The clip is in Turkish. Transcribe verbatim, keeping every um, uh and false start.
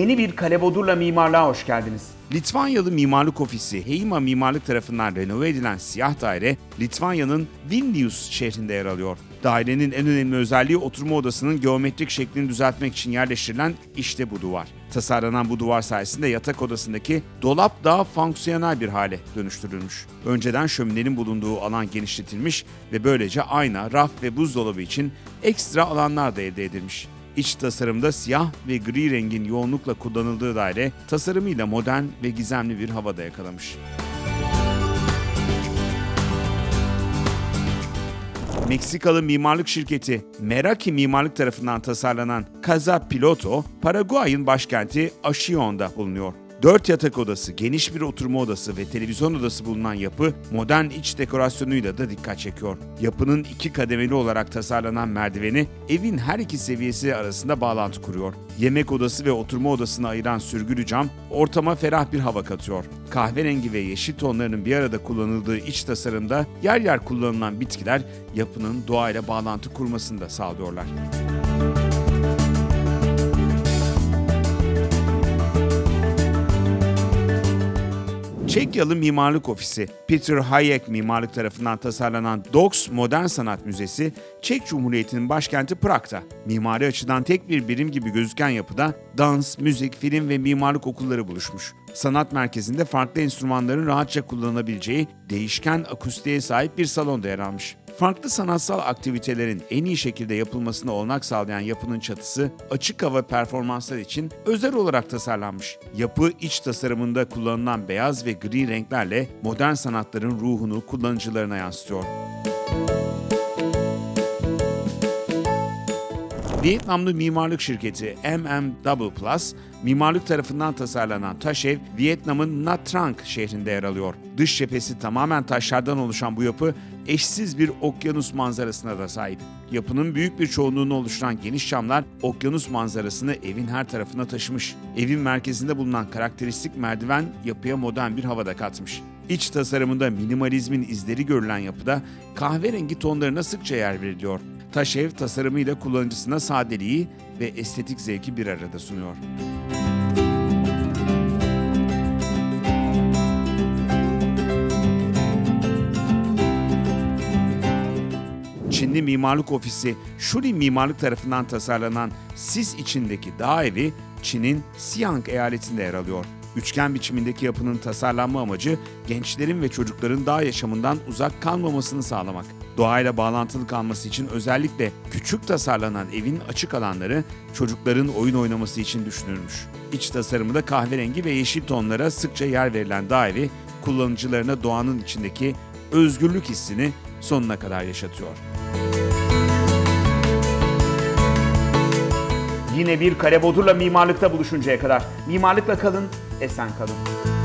Yeni bir Kalebodur'la mimarlığa hoş geldiniz. Litvanyalı mimarlık ofisi Heima Mimarlık tarafından renove edilen siyah daire, Litvanya'nın Vilnius şehrinde yer alıyor. Dairenin en önemli özelliği oturma odasının geometrik şeklini düzeltmek için yerleştirilen işte bu duvar. Tasarlanan bu duvar sayesinde yatak odasındaki dolap daha fonksiyonel bir hale dönüştürülmüş. Önceden şöminenin bulunduğu alan genişletilmiş ve böylece ayna, raf ve buzdolabı için ekstra alanlar da elde edilmiş. İç tasarımda siyah ve gri rengin yoğunlukla kullanıldığı daire, tasarımıyla modern ve gizemli bir havada yakalamış. Meksikalı mimarlık şirketi Meraki Mimarlık tarafından tasarlanan Casa Piloto, Paraguay'ın başkenti Asunción'da bulunuyor. Dört yatak odası, geniş bir oturma odası ve televizyon odası bulunan yapı modern iç dekorasyonuyla da dikkat çekiyor. Yapının iki kademeli olarak tasarlanan merdiveni evin her iki seviyesi arasında bağlantı kuruyor. Yemek odası ve oturma odasını ayıran sürgülü cam ortama ferah bir hava katıyor. Kahverengi ve yeşil tonlarının bir arada kullanıldığı iç tasarımda yer yer kullanılan bitkiler yapının doğayla bağlantı kurmasını da sağlıyorlar. Çekyalı mimarlık ofisi Peter Hayek Mimarlık tarafından tasarlanan Doks Modern Sanat Müzesi, Çek Cumhuriyeti'nin başkenti Prag'da. Mimari açıdan tek bir birim gibi gözüken yapıda dans, müzik, film ve mimarlık okulları buluşmuş. Sanat merkezinde farklı enstrümanların rahatça kullanılabileceği değişken akustiğe sahip bir salonda yer almış. Farklı sanatsal aktivitelerin en iyi şekilde yapılmasına olanak sağlayan yapının çatısı açık hava performanslar için özel olarak tasarlanmış. Yapı iç tasarımında kullanılan beyaz ve gri renklerle modern sanatların ruhunu kullanıcılarına yansıtıyor. Vietnamlı mimarlık şirketi M M W Plus, mimarlık tarafından tasarlanan taş ev, Vietnam'ın Nha Trang şehrinde yer alıyor. Dış cephesi tamamen taşlardan oluşan bu yapı, eşsiz bir okyanus manzarasına da sahip. Yapının büyük bir çoğunluğunu oluşturan geniş camlar, okyanus manzarasını evin her tarafına taşımış. Evin merkezinde bulunan karakteristik merdiven yapıya modern bir havada katmış. İç tasarımında minimalizmin izleri görülen yapıda kahverengi tonlarına sıkça yer veriliyor. Taş ev tasarımıyla kullanıcısına sadeliği ve estetik zevki bir arada sunuyor. Çinli mimarlık ofisi Shuri Mimarlık tarafından tasarlanan sis içindeki dağ evi Çin'in Siang eyaletinde yer alıyor. Üçgen biçimindeki yapının tasarlanma amacı gençlerin ve çocukların dağ yaşamından uzak kalmamasını sağlamak. Doğayla bağlantılı kalması için özellikle küçük tasarlanan evin açık alanları çocukların oyun oynaması için düşünülmüş. İç tasarımında kahverengi ve yeşil tonlara sıkça yer verilen dağ evi kullanıcılarına doğanın içindeki özgürlük hissini sonuna kadar yaşatıyor. Yine bir Kalebodur'la mimarlıkta buluşuncaya kadar mimarlıkla kalın, esen kalın.